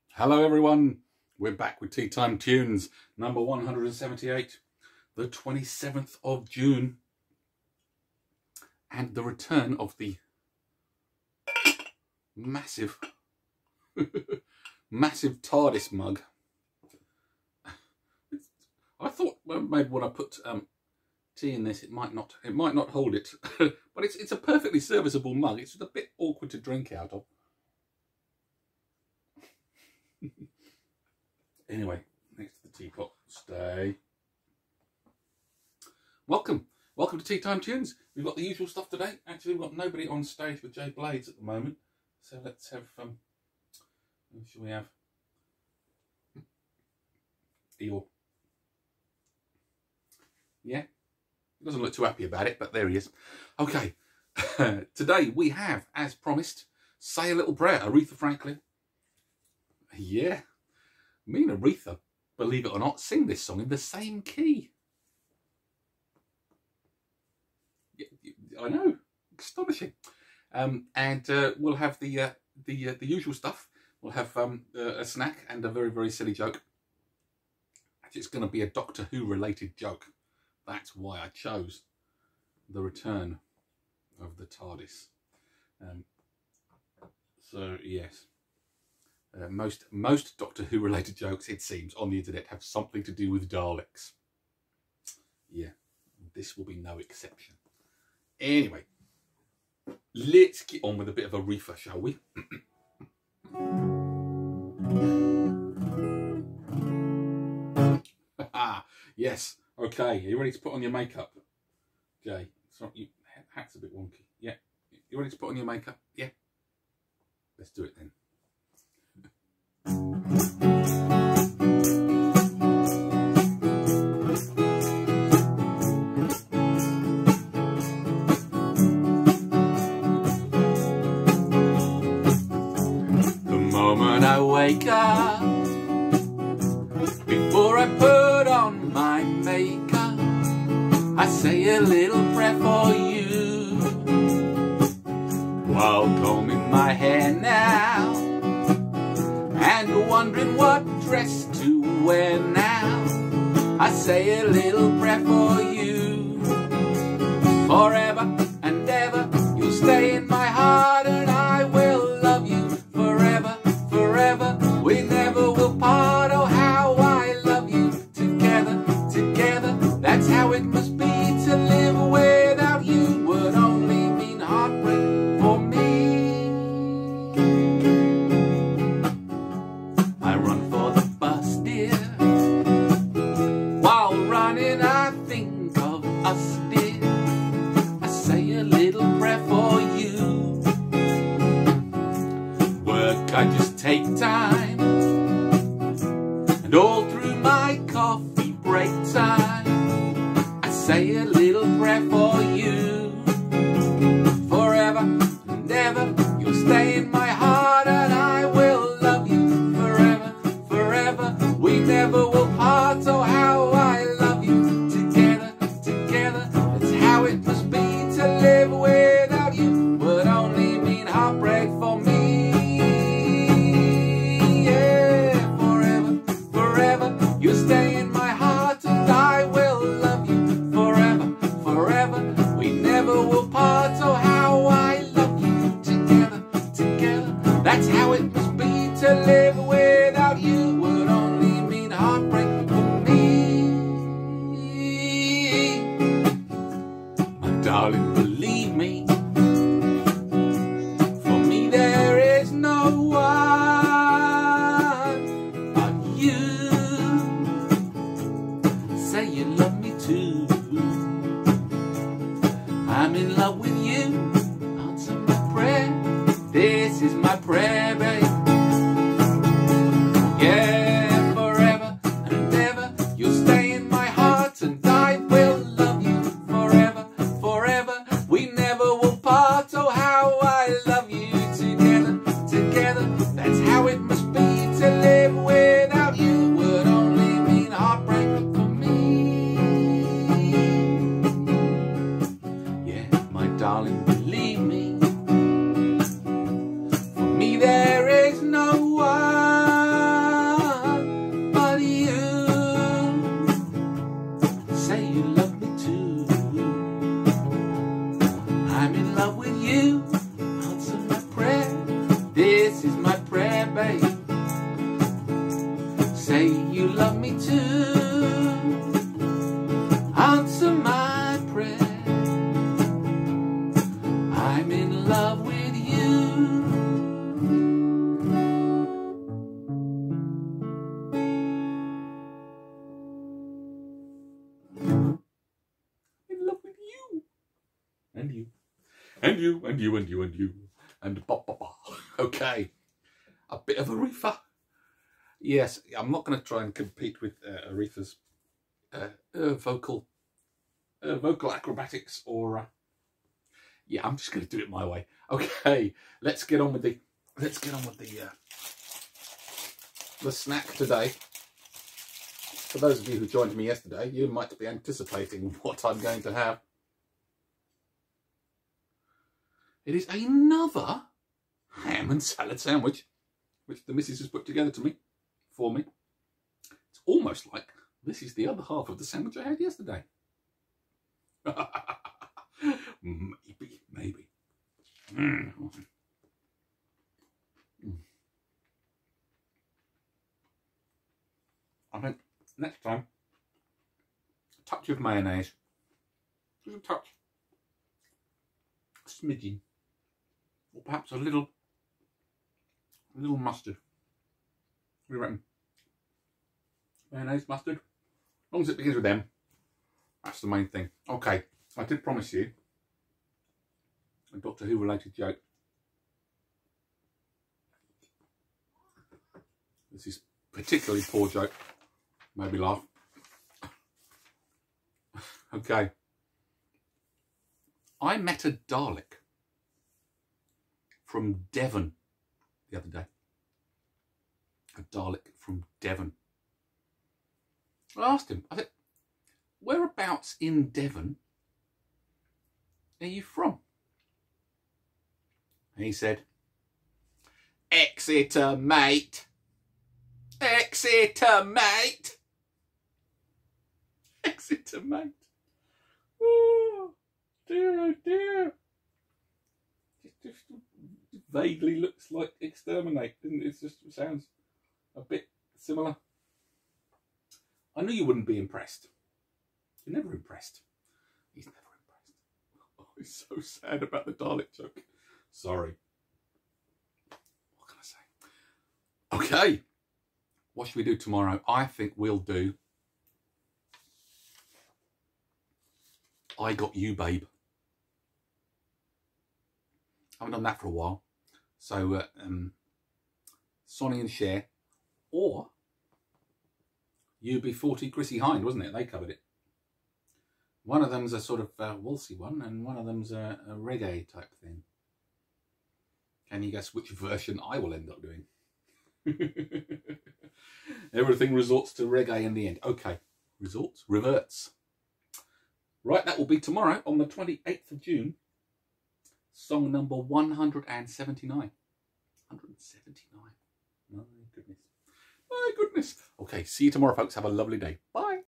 Hello everyone, we're back with Tea Time Tunes, number 178, the 27th of June, and the return of the massive, massive TARDIS mug. I thought maybe when I put tea in this, it might not hold it, but it's a perfectly serviceable mug. It's just a bit awkward to drink out of. Anyway, next to the teapot, stay. Welcome to Tea Time Tunes. We've got the usual stuff today. Actually, we've got nobody on stage with Jay Blades at the moment. So let's have, who shall we have? Eeyore. Yeah, he doesn't look too happy about it, but there he is. Okay, today we have, as promised, Say a Little Prayer, Aretha Franklin. Yeah, me and Aretha, believe it or not, sing this song in the same key. I know, astonishing. And we'll have the usual stuff. We'll have a snack and a very, very silly joke. Actually, it's going to be a Doctor Who related joke. That's why I chose the return of the TARDIS. So yes. Most Doctor Who related jokes, it seems, on the internet have something to do with Daleks. Yeah, this will be no exception. Anyway, let's get on with a bit of Aretha, shall we? Yes, okay, are you ready to put on your makeup? Jay, sorry, your hat's a bit wonky. Yeah, you ready to put on your makeup? Yeah, let's do it then. The moment I wake up, before I put on my makeup, I say a little prayer for you. While combing my hair now, and wondering what dress to wear now, I say a little prayer for you. Forever and ever, you'll stay in my heart, and I will love you forever, forever. We never will part. Oh, how I love you. Together, together, that's how it must be. To live without you would only mean heartbreak for me. I run for the bus, dear. While running, I think of us, dear. I say a little prayer for you. Work, I just take time, and all through my coffee break time, I say a little prayer for you. Forever and ever, you'll stay in my heart, and I will love you forever, forever. We never will part. Oh, how I love you. Together, together, that's how it must be. To live without you would only mean heartbreak for me. say you love me too. Answer my prayer. I'm in love with you. In love with you. And you. And you, and you, and you, and you. And ba ba ba. Okay. A bit of Aretha. Yes, I'm not going to try and compete with Aretha's vocal acrobatics, or yeah, I'm just going to do it my way. Okay, let's get on with the snack today. For those of you who joined me yesterday, you might be anticipating what I'm going to have. It is another ham and salad sandwich, which the missus has put together for me. It's almost like this is the other half of the sandwich I had yesterday. Maybe. I think next time, a touch of mayonnaise. Just a touch. A smidgen. Or perhaps a little mustard. What do you reckon? Mayonnaise, mustard? As long as it begins with M. That's the main thing. Okay, I did promise you a Doctor Who related joke. This is a particularly poor joke. Made me laugh. Okay. I met a Dalek from Devon the other day. A Dalek from Devon. I asked him, I said, whereabouts in Devon are you from? And he said, Exeter, mate. Exeter, mate. Exeter, mate. Oh, dear, oh dear. Just vaguely looks like exterminate, doesn't it? It just sounds a bit similar. I knew you wouldn't be impressed. You're never impressed. He's never impressed. Oh, he's so sad about the Dalek joke. Sorry. What can I say? Okay. What should we do tomorrow? I think we'll do I Got You, Babe. I haven't done that for a while. So, Sonny and Cher, or UB40 Chrissy Hind, wasn't it? They covered it. One of them's a sort of waltzy one, and one of them's a reggae type thing. Can you guess which version I will end up doing? Everything resorts to reggae in the end. Okay, reverts. Right, that will be tomorrow on the 28th of June. Song number 179. 179. My goodness. My goodness. Okay, see you tomorrow, folks. Have a lovely day. Bye.